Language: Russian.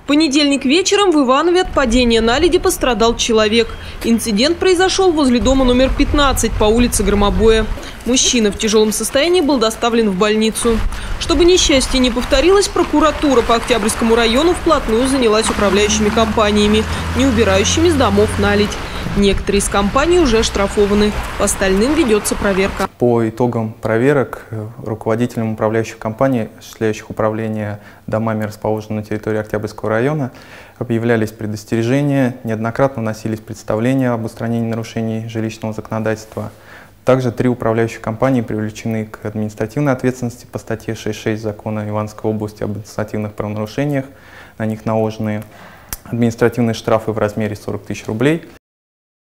В понедельник вечером в Иванове от падения наледи пострадал человек. Инцидент произошел возле дома номер 15 по улице Громобоя. Мужчина в тяжелом состоянии был доставлен в больницу. Чтобы несчастье не повторилось, прокуратура по Октябрьскому району вплотную занялась управляющими компаниями, не убирающими с домов наледь. Некоторые из компаний уже оштрафованы. По остальным ведется проверка. По итогам проверок руководителям управляющих компаний, осуществляющих управление домами, расположенными на территории Октябрьского района, объявлялись предостережения, неоднократно вносились представления об устранении нарушений жилищного законодательства. Также 3 управляющих компании привлечены к административной ответственности по статье 6.6 Закона Ивановской области об административных правонарушениях. На них наложены административные штрафы в размере 40 000 рублей.